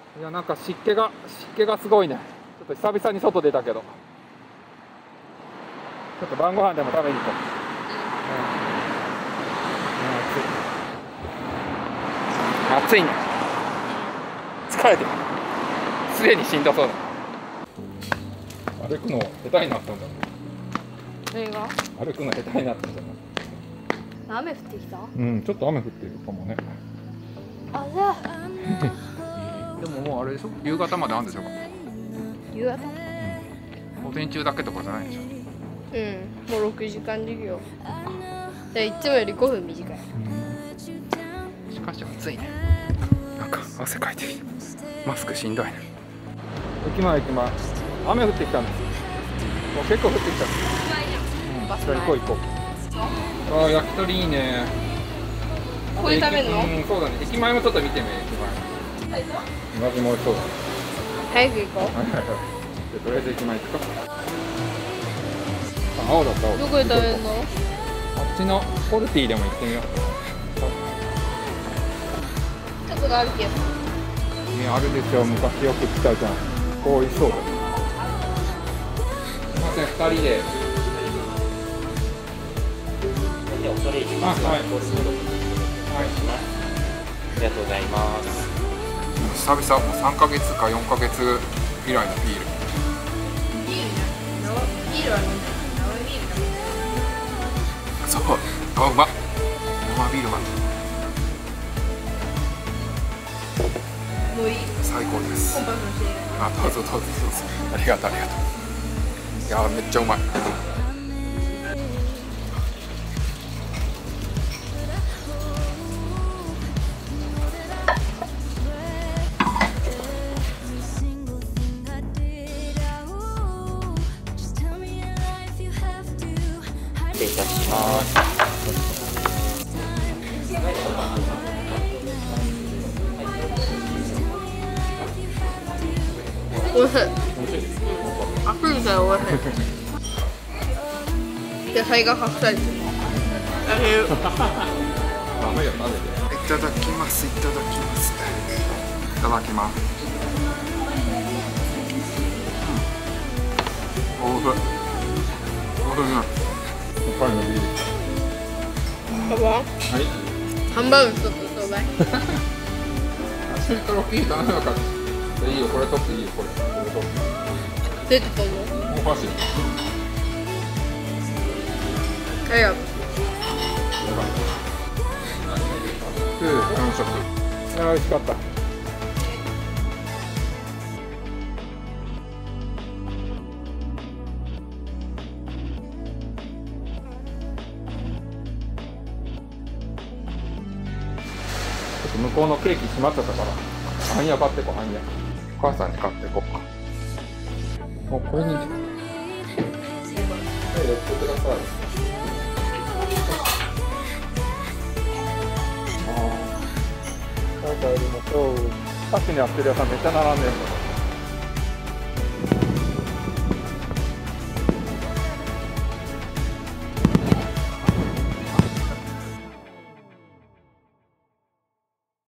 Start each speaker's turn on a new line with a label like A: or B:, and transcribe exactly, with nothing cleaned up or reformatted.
A: いや、なんか湿気が湿気がすごいね。ちょっと久々に外出たけど、ちょっと晩ご飯でも食べに行こう。うん、暑い。暑いね。疲れてる。すでにしんどそうだ。歩くの下手になったんだろう。
B: 何が？
A: 歩くの下手になったんじゃない？
B: 雨降ってきた？
A: うん、ちょっと雨降ってるかもね。
B: あ、じゃあ
A: でももうあれでしょ、夕方まであるんでしょうか。
B: 夕方？
A: うん、午前中だけとかじゃないでしょ。
B: うん、もうろくじかん授業で、いつもよりごふん短い。
A: うん、しかし暑いね。なんか汗かいてきて、マスクしんどいね。駅前駅前、雨降ってきたんです。もう結構降ってきたんです。うん、じゃあ行こう行こう。ああ、焼き鳥いいね。
B: ここで食べるの？
A: うん、そうだね。駅前もちょっと見てみ、駅前。同じも美味しそうだね。
B: 早く行こう。
A: はいはいはい。じゃあとりあえず駅前行くか。あ、青だった青。
B: どこで食べるの？
A: あっちのポルティでも行ってみよう。
B: ちょっとがあるけど。
A: ね、あるでしょ。昔よく来たじゃん。こう美味しそうだね。すみません、二人で。
C: おそれいき
A: あ、
C: ます。
A: はい。
C: はい。ありがとうございます。
A: 久々、もうさんかげつかよんかげつ以来のビール。
B: ビールじゃん。ビールは飲んでる。生ビールだ。
A: そう、あ、うまっ。生ビールうまい。
B: もういい？
A: 最高です。
B: コンパスのしている。
A: あ、どうぞどうぞどうぞ。ありがとうありがとう。いやー、めっちゃうまい。
C: 失礼いたします。
B: おいしい。あくりからおいしい。野菜が隠されてる。あげる。
A: ダメよ、食べて。いただきます、いただきます。いただきます。おいしい。おいしいね。パンのビール。
B: パパ？
A: はい。
B: ハンバーグ一つちょうだい。
A: シートロッキー頼むから。いいよ、これ取っていいよ、これ。これ取って。
B: 出てたぞ。
A: もう箸。
B: ありがとう。
A: 完食。いや、美味しかった。ちょっと向こうのケーキ閉まっちゃったから、半夜買ってこ、半夜。お母さんに買ってこ。もうこれに。はい、やってください。ああ。なんかよりも今日、歌手にやってる屋さんめっちゃ並んでるの。